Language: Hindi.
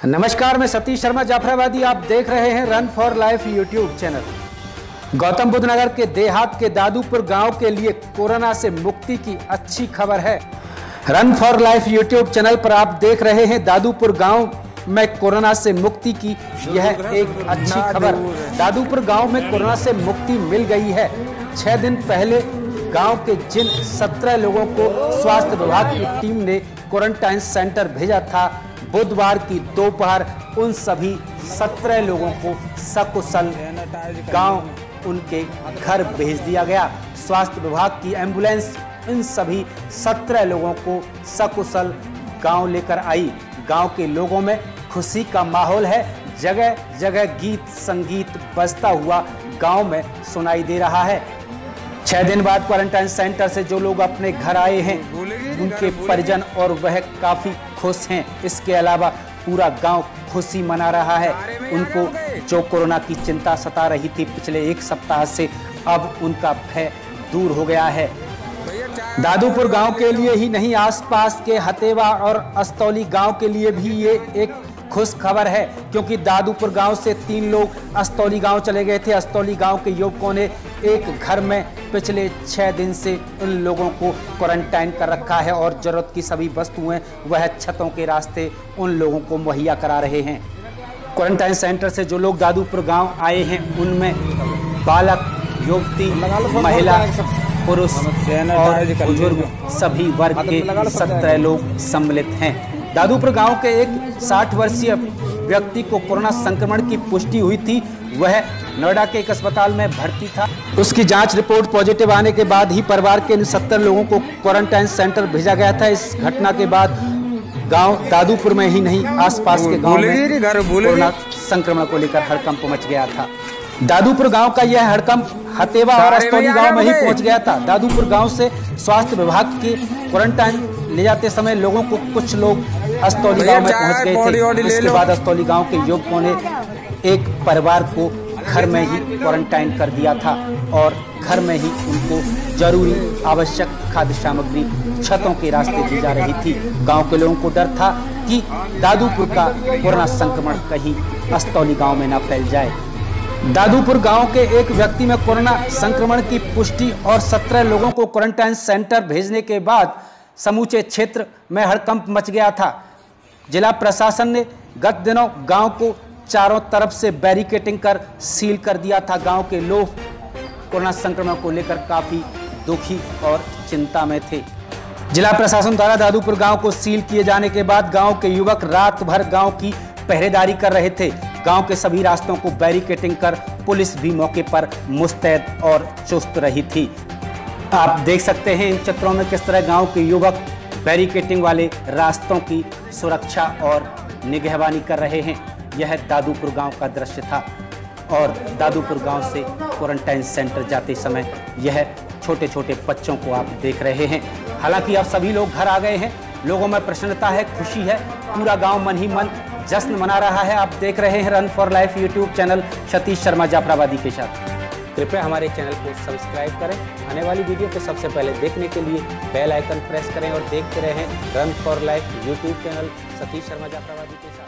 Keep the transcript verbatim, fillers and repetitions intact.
नमस्कार, मैं सतीश शर्मा जाफराबादी। आप देख रहे हैं run for life YouTube channel. Gautam Buddh Nagar के देहात के दादूपुर गांव के लिए कोरोना से मुक्ति की अच्छी खबर है। Run for life YouTube channel पर आप देख रहे हैं दादूपुर गांव में कोरोना से मुक्ति की यह एक अच्छी खबर। दादूपुर गांव में कोरोना से मुक्ति मिल गई है। छह दिन पहले गांव के जिन सत्रह लोगों को स्वास्थ्य विभाग की टीम ने क्वारंटाइन सेंटर भेजा था, बुधवार की दोपहर उन सभी सत्रह लोगों को सकुशल गांव उनके घर भेज दिया गया। स्वास्थ्य विभाग की एम्बुलेंस इन सभी सत्रह लोगों को सकुशल गांव लेकर आई। गांव के लोगों में खुशी का माहौल है। जगह जगह गीत संगीत बजता हुआ गांव में सुनाई दे रहा है। छह दिन बाद क्वारंटाइन सेंटर से जो लोग अपने घर आए हैं, उनके परिजन और वह काफी खुश हैं। इसके अलावा पूरा गांव खुशी मना रहा है। उनको जो कोरोना की चिंता सता रही थी पिछले एक सप्ताह से, अब उनका भय दूर हो गया है। दादूपुर गांव के लिए ही नहीं, आसपास के हतेवा और अस्तौली गांव के लिए भी ये एक खुश खबर है, क्योंकि दादूपुर गांव से तीन लोग अस्तौली गांव चले गए थे। अस्तौली गांव के युवकों ने एक घर में पिछले छह दिन से उन लोगों को क्वारंटाइन कर रखा है और जरूरत की सभी वस्तुएं वह छतों के रास्ते उन लोगों को मुहैया करा रहे हैं। क्वारंटाइन सेंटर से जो लोग दादूपुर गांव आए हैं, उनमें बालक, युवती, महिला, पुरुष और बुजुर्ग सभी वर्ग के सत्रह लोग सम्मिलित हैं। दादूपुर गांव के एक साठ वर्षीय व्यक्ति को कोरोना संक्रमण की पुष्टि हुई थी। वह नोएडा के एक अस्पताल में भर्ती था। उसकी जांच रिपोर्ट पॉजिटिव आने के बाद ही परिवार के सत्तर लोगों को क्वारंटाइन सेंटर भेजा गया था। इस घटना के बाद गांव दादूपुर में ही नहीं, आसपास के गांव में कोरोना संक्रमण को लेकर हड़कंप मच गया था। दादूपुर गांव का यह हड़कंप हतेवा और अस्तौली गांव में ही पहुंच गया था। दादूपुर गांव से स्वास्थ्य विभाग के क्वारंटाइन ले जाते समय लोगों को कुछ लोग अस्तौली गांव में पहुंच गए थे। इसके बाद अस्तौली गांव के युवकों ने एक परिवार को घर में ही क्वारंटाइन कर दिया था और घर में ही उनको जरूरी आवश्यक खाद्य सामग्री छतों के रास्ते दी जा रही थी। गांव के लोगों को डर था कि दादूपुर का कोरोना संक्रमण कहीं अस्तौली गांव में न फैल जाए। दादूपुर गांव के एक व्यक्ति में कोरोना संक्रमण की पुष्टि और सत्रह लोगों को क्वारंटाइन सेंटर भेजने के बाद समूचे क्षेत्र में हड़कंप मच गया था। जिला प्रशासन ने गत दिनों गांव को चारों तरफ से बैरिकेडिंग कर सील कर दिया था। गांव के लोग कोरोना संक्रमण को लेकर काफी दुखी और चिंता में थे। जिला प्रशासन द्वारा दादूपुर गांव को सील किए जाने के बाद गांव के युवक रात भर गांव की पहरेदारी कर रहे थे। गांव के सभी रास्तों को बैरिकेडिंग कर पुलिस भी मौके पर मुस्तैद और चुस्त रही थी। आप देख सकते हैं इन चित्रों में किस तरह गांव के युवक बैरिकेडिंग वाले रास्तों की सुरक्षा और निगहबानी कर रहे हैं। यह दादूपुर गांव का दृश्य था और दादूपुर गांव से क्वारंटाइन सेंटर जाते समय यह छोटे छोटे बच्चों को आप देख रहे हैं। हालांकि अब सभी लोग घर आ गए हैं। लोगों में प्रसन्नता है, खुशी है। पूरा गांव मन ही मन जश्न मना रहा है। आप देख रहे हैं run for life YouTube channel Satish Sharma Jafrabadi के साथ। कृपया हमारे चैनल को सब्सक्राइब करें। आने वाली वीडियो को सबसे पहले देखने के लिए बेल आइकन प्रेस करें और देखते रहें run for life YouTube channel Satish Sharma Jafrabadi के साथ।